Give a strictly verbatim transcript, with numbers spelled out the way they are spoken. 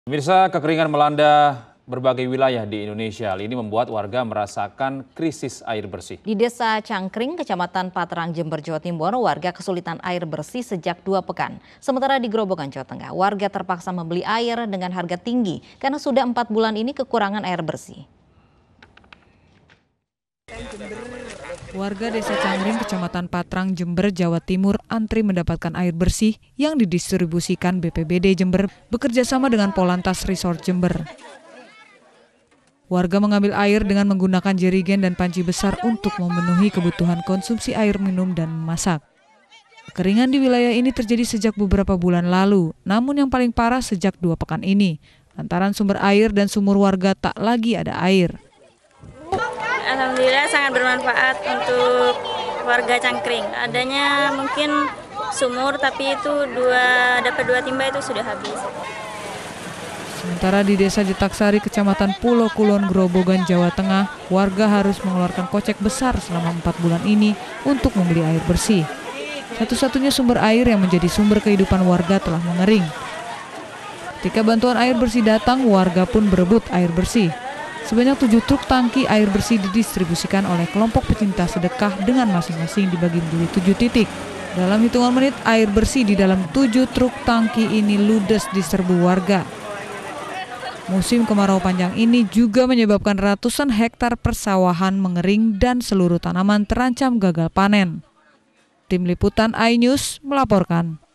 Pemirsa, kekeringan melanda berbagai wilayah di Indonesia. Hal ini membuat warga merasakan krisis air bersih. Di Desa Cangkring, Kecamatan Patrang, Jember, Jawa Timur, warga kesulitan air bersih sejak dua pekan. Sementara di Grobogan, Jawa Tengah, warga terpaksa membeli air dengan harga tinggi karena sudah empat bulan ini kekurangan air bersih. Warga Desa Cangkring, Kecamatan Patrang, Jember, Jawa Timur antri mendapatkan air bersih yang didistribusikan B P B D Jember bekerja sama dengan Polantas Resort Jember. Warga mengambil air dengan menggunakan jerigen dan panci besar untuk memenuhi kebutuhan konsumsi air minum dan memasak. Kekeringan di wilayah ini terjadi sejak beberapa bulan lalu, namun yang paling parah sejak dua pekan ini, lantaran sumber air dan sumur warga tak lagi ada air. Alhamdulillah sangat bermanfaat untuk warga Cangkring. Adanya mungkin sumur, tapi itu dua dapat dua timba itu sudah habis. Sementara di Desa Jetaksari, Kecamatan Pulau Kulon, Grobogan, Jawa Tengah, warga harus mengeluarkan kocek besar selama empat bulan ini untuk membeli air bersih. Satu-satunya sumber air yang menjadi sumber kehidupan warga telah mengering. Ketika bantuan air bersih datang, warga pun berebut air bersih. Sebanyak tujuh truk tangki air bersih didistribusikan oleh kelompok pecinta sedekah dengan masing-masing dibagi menjadi tujuh titik. Dalam hitungan menit, air bersih di dalam tujuh truk tangki ini ludes di serbu warga. Musim kemarau panjang ini juga menyebabkan ratusan hektar persawahan mengering dan seluruh tanaman terancam gagal panen. Tim Liputan iNews melaporkan.